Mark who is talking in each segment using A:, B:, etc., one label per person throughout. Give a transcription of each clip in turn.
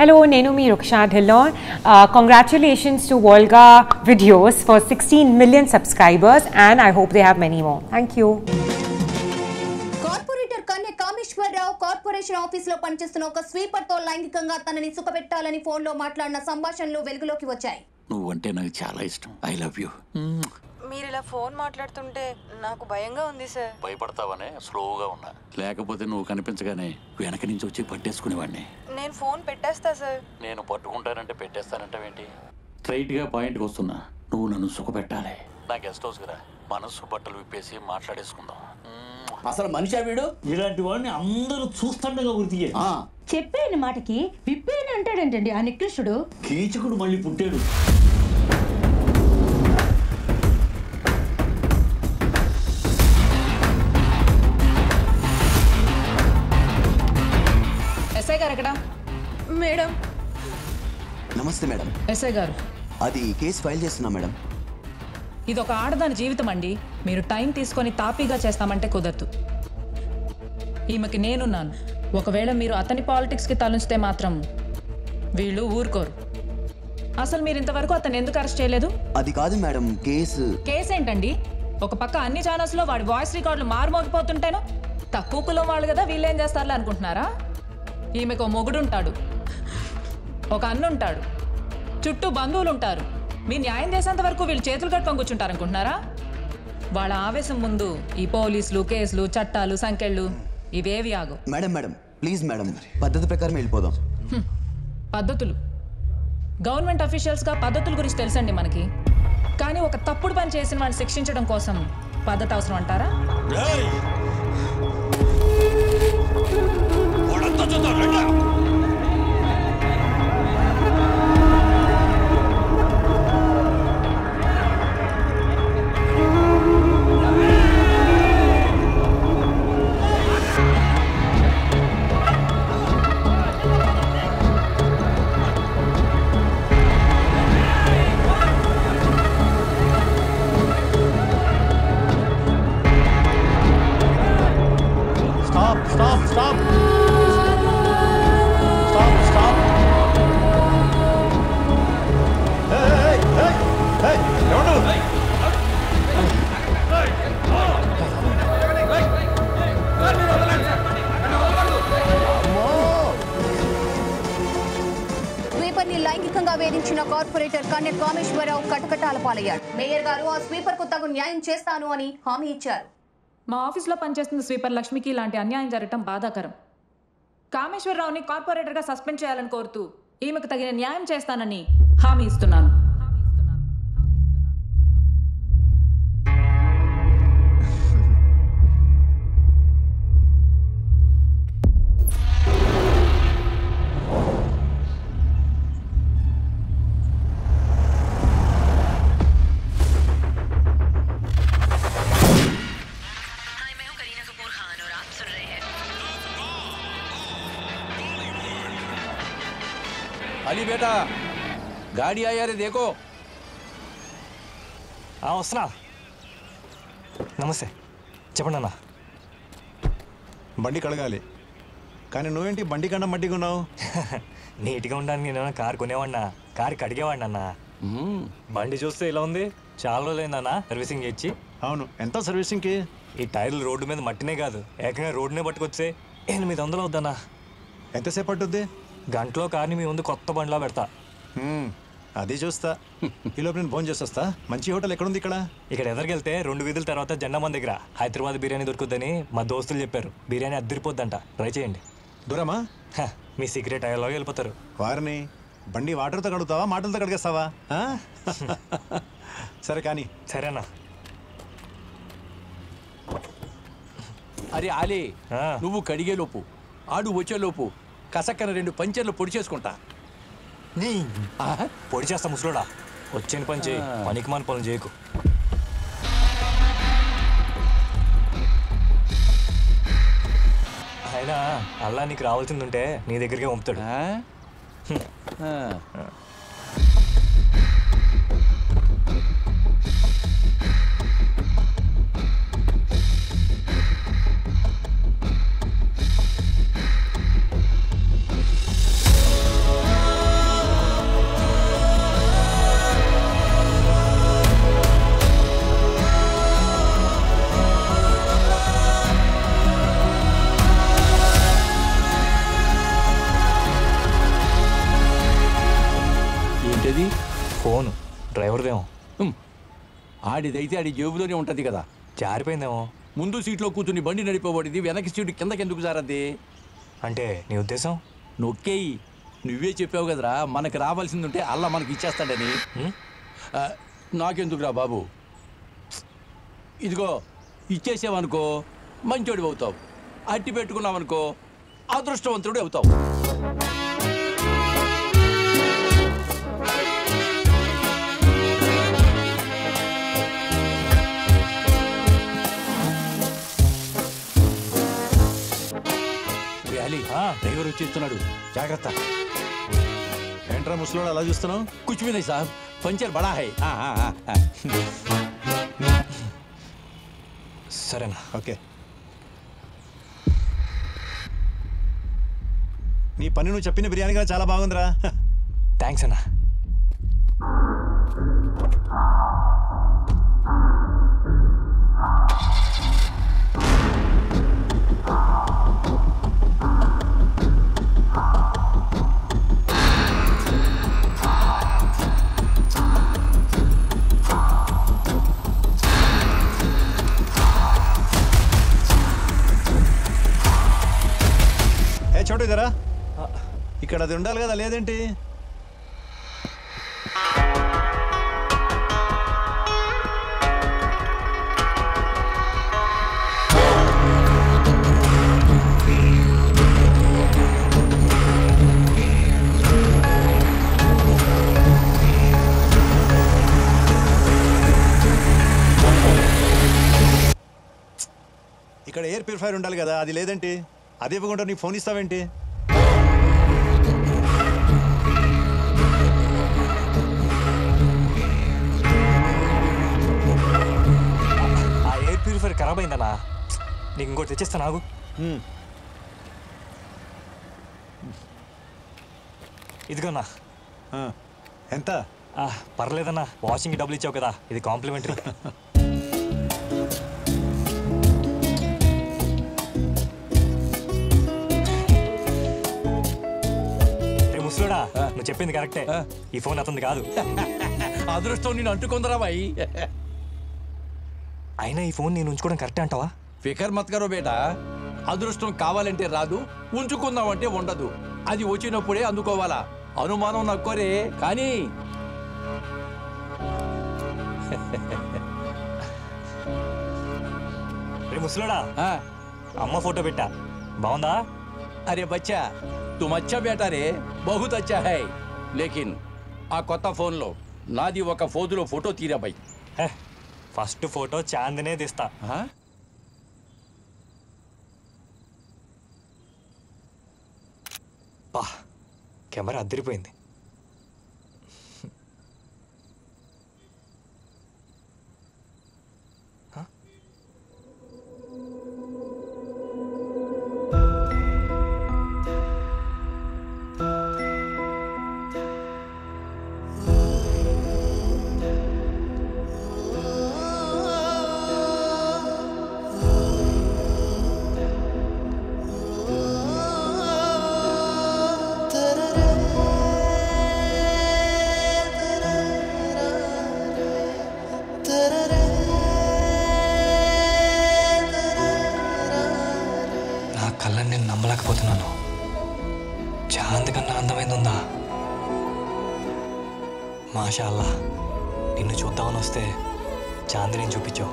A: Hello, Nenu me Ruksha Dhillon. Congratulations to Volga Videos for 16 million subscribers, and I hope they have many more. Thank you.
B: Corporator Kanya Kameswararao corporation ఆఫీసులో పనిచేస్తున్న ఒక స్వీపర్తో లైంగికంగా తనని సుఖపెట్టాలని ఫోన్లో మాట్లాడిన సంభాషణలు వెలుగులోకి వచ్చాయి.
C: నువ్వంటే నాకు చాలా ఇష్టం. I love you.
D: మీరు ఇలా ఫోన్ మాట్లాడుతుంటే నాకు భయంగా ఉంది సార్.
C: భయపడతావనే స్లోగా ఉన్నా, లేకపోతే నువ్వు కనిపించగానే వెనక నుంచి వచ్చి పట్టేసుకునేవాడిని.
D: నేను ఫోన్ పెట్టేస్తా సార్.
C: నేను పట్టుకుంటానంటే పెట్టేస్తానంటావేంటి? స్ట్రైట్ గా పాయింట్కి వస్తున్నా. నువ్వు నన్ను సుఖపెట్టాలి. నా గెస్ట్ హౌస్ రా, మనసు బట్టలు విప్పేసి మాట్లాడేసుకుందాం.
E: అసలు మనిషి వీడు
F: ఇలాంటి వాడిని అందరూ చూస్తుండగా గుర్తు
G: చెప్పేని మాటకి విప్పేని అంటాడంటండి ఆ నికృష్టుడు.
F: కీచకుడు మళ్ళీ పుట్టాడు.
D: ఎస్ఐ గారు ఎక్కడ? మేడం.
E: నమస్తే మేడం.
D: ఎస్ఐ గారు,
E: అది కేసు ఫైల్ చేస్తున్నా మేడం.
D: ఇది ఒక ఆడదాని జీవితం అండి. మీరు టైం తీసుకొని తాపీగా చేస్తామంటే కుదరదు. ఈమెకి నేనున్నాను. ఒకవేళ మీరు అతని పాలిటిక్స్కి తలుస్తే మాత్రం వీళ్ళు ఊరుకోరు. అసలు మీరు ఇంతవరకు అతను ఎందుకు అరెస్ట్ చేయలేదు?
E: అది కాదు మేడం, కేసు
D: ఏంటండి? ఒక పక్క అన్ని ఛానల్స్లో వాడి వాయిస్ రికార్డులు మారుమోగిపోతుంటేనో తక్కువ కులం వాళ్ళు కదా వీళ్ళేం చేస్తారులే అనుకుంటున్నారా? ఈమెకు మొగుడుంటాడు, ఒక అన్నుంటాడు, చుట్టూ బంధువులు ఉంటారు. మీ న్యాయం చేసేంత వరకు వీళ్ళు చేతులు కట్టుకొని కూర్చుంటారు అనుకుంటున్నారా? వాళ్ళ ఆవేశం ముందు ఈ పోలీసులు, కేసులు, చట్టాలు, సంకెళ్ళు ఇవేవి ఆగు.
E: మేడం మేడం ప్లీజ్ మేడం, పద్ధతి ప్రకారం వెళ్ళిపోదాం.
D: పద్ధతులు, గవర్నమెంట్ అఫీషియల్స్గా పద్ధతుల గురించి తెలుసండి మనకి. కానీ ఒక తప్పుడు పని చేసిన వాడిని శిక్షించడం కోసం పద్ధతి అవసరం అంటారా?
B: స్వీపర్ని లైంగికంగా వేధించిన కార్పొరేటర్ కన్య కామేశ్వరరావు కటకటాల పాలయ్యాడు. మేయర్ గారు ఆ స్వీపర్ కు తగు న్యాయం చేస్తాను అని హామీ ఇచ్చారు.
D: మా ఆఫీస్లో పనిచేస్తున్న స్వీపర్ లక్ష్మికి ఇలాంటి అన్యాయం జరగటం బాధాకరం. కామేశ్వరరావుని కార్పొరేటర్గా సస్పెండ్ చేయాలని కోరుతూ ఈమెకు తగిన న్యాయం చేస్తానని హామీ ఇస్తున్నాను.
H: अली बेटा गाड़ी आया रे देखो.
I: వస్తున్నా. నమస్తే, చెప్పండి అన్న.
J: బండి కడగాలి, కానీ నువ్వేంటి బండి కన్నా మట్టిగా ఉన్నావు?
I: నీట్గా ఉండడానికి నేను కారు కొనేవాడినా, కారు కడిగేవాడిని అన్న. బండి చూస్తే ఇలా ఉంది. చాలా రోజులైందన్న సర్వీసింగ్ చేయించి.
J: అవును, ఎంత సర్వీసింగ్కి?
I: ఈ టైర్లు రోడ్డు మీద మట్టినే కాదు, ఏకంగా రోడ్డునే పట్టుకొచ్చే 800 అవుద్దన్నా.
J: ఎంతసేపు పట్టుద్ది?
I: గంటలో కార్ని మీ ముందు కొత్త బండిలో పెడతా.
J: అది చూస్తా. ఈలోపు నేను ఫోన్ చేసేస్తా. మంచి హోటల్ ఎక్కడుంది ఇక్కడ?
I: ఇక్కడ ఎదరికెళ్తే 2 వీధుల తర్వాత జెండామన్ దగ్గర హైదరాబాద్ బిర్యానీ దొరుకుద్దని మా దోస్తులు చెప్పారు. బిర్యానీ అద్దరిపోద్దంట, ట్రై చేయండి.
J: దూరమా?
I: మీ సీక్రెట్ అయ్యేలాగా వెళ్ళిపోతారు.
J: వారిని బండి వాటర్తో కడుగుతావా, మాటలతో కడిగేస్తావా? సరే కానీ.
I: సరేనా?
H: అరే ఆలే, నువ్వు కడిగేలోపు ఆడు వచ్చేలోపు కసక్కన 2 పంచర్లు పొడి చేసుకుంటా.
I: పొడి చేస్తా ముసలోడా. వచ్చిన పని చేయి, పనికి మన పనులు చేయకు. అయినా అల్లా నీకు రావాల్సింది ఉంటే నీ దగ్గరికి పంపుతాడు.
H: ఏది
I: ఫోను డ్రైవర్దేమో.
H: ఆడిదైతే ఆడి జేబులోనే ఉంటుంది కదా.
I: జారిపోయిందేమో.
H: ముందు సీట్లో కూర్చుని బండి నడిపోబడింది, వెనక్కి సీటు కిందకి ఎందుకు జారద్ది?
I: అంటే నీ ఉద్దేశం?
H: నొక్కేయి. నువ్వే చెప్పావు కదరా మనకు రావాల్సింది ఉంటే అల్లా మనకి ఇచ్చేస్తాడని. నాకెందుకురా బాబు. ఇదిగో ఇచ్చేసావనుకో మంచోడి అవుతావు, అట్టి పెట్టుకున్నావనుకో అదృష్టవంతుడు అవుతావు. డ్రైవర్ వచ్చేస్తున్నాడు, జాగ్రత్త.
J: ఏంట్రా ముసలోడు అలా చూస్తున్నావు?
H: కుచ్ భీ నహీ సాబ్, పంచర్ బడా హై.
I: సరేనా?
J: ఓకే. నీ పని నువ్వు చెప్పిన బిర్యానీ కూడా చాలా బాగుందిరా.
I: థ్యాంక్స్ అన్నా.
J: చోటు ఇదరా, ఇక్కడ అది ఉండాలి కదా, లేదేంటి? ఇక్కడ ఎయిర్ ప్యూరిఫైర్ ఉండాలి కదా, అది లేదేంటి? అదే ఇవ్వకుండా నీకు ఫోన్ ఇస్తావేంటి?
I: ఆ ఎయిర్ ప్యూరిఫైర్ ఖరాబ్ అయిందన్నా, నీకు ఇంకోటి తెచ్చిస్తా నాకు. ఇదిగోన్నా.
J: ఎంత?
I: పర్లేదన్నా, వాషింగ్కి డబ్బులు ఇచ్చావు కదా, ఇది కాంప్లిమెంటరీ. ముసలోడా, నువ్వు చెప్పింది కరెక్టే, ఈ ఫోన్ అతనిది కాదు.
H: అదృష్టం నేను అంటుకుందరా బాయ్.
I: అయినా ఈ ఫోన్ నేను ఉంచుకోవడం కరెక్టే అంటావా?
H: ఫికర్ మత్ కరో బేటా, అదృష్టం కావాలంటే రాదు, ఉంచుకుందామంటే ఉండదు. అది వచ్చినప్పుడే అందుకోవాలా. అనుమానం నక్కోరే కానీ.
I: రే ముసలోడా, అమ్మ ఫోటో పెట్టా, బాగుందా?
H: అరే బచ్చా, तुम अच्छा बेटा रे, बहुत अच्छा है. लेकिन ఆ కొత్త ఫోన్లో నాది ఒక ఫోజులో ఫోటో తీరా బై.
I: ఫస్ట్ ఫోటో చాందినే తీస్తా. బా, కెమెరా అదిరిపోయింది. కళ్ళని నేను నమ్మలేకపోతున్నాను. చాంద్ కన్నా అందమైంది ఉందా? మాషా అల్లా, నిన్ను చూద్దామని వస్తే చాందిని చూపించావు.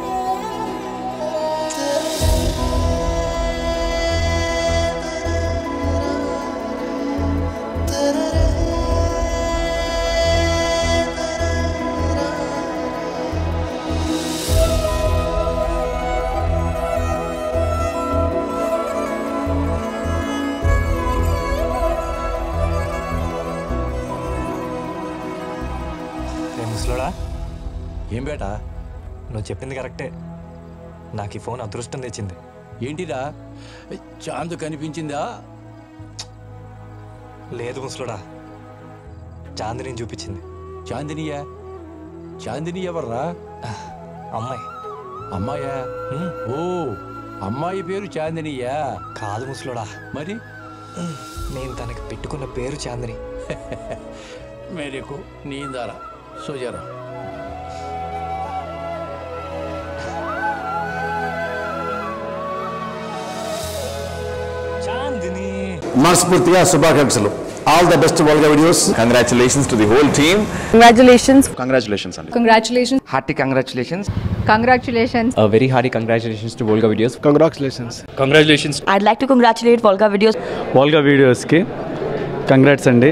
H: ఏం బేటా,
I: నువ్వు చెప్పింది కరెక్టే, నాకు ఈ ఫోన్ అదృష్టం తెచ్చింది.
H: ఏంటిరా, చాంద్ కనిపించిందా?
I: లేదు ముసలుడా, చాందిని చూపించింది.
H: చాందినియా? చాందిని ఎవర్రా?
I: అమ్మాయి.
H: అమ్మాయా? ఓ, అమ్మాయి పేరు చాందినియా?
I: కాదు ముసలుడా.
H: మరి?
I: నేను తనకి పెట్టుకున్న పేరు చాందిని.
H: मेरे को नींद आ रहा, सो जा रहा।
I: చాందిని
K: మనస్ఫూర్తిగా శుభాకాంక్షలు. All the best Volga videos.
L: Congratulations to the whole team.
K: Congratulations అండి.
M: Congratulations.
K: Hearty congratulations.
M: Congratulations.
L: A very hearty congratulations to Volga Videos.
K: Congratulations.
M: I'd like to congratulate Volga Videos.
N: Volga వీడియోస్కి కంగ్రాట్స్ అండి.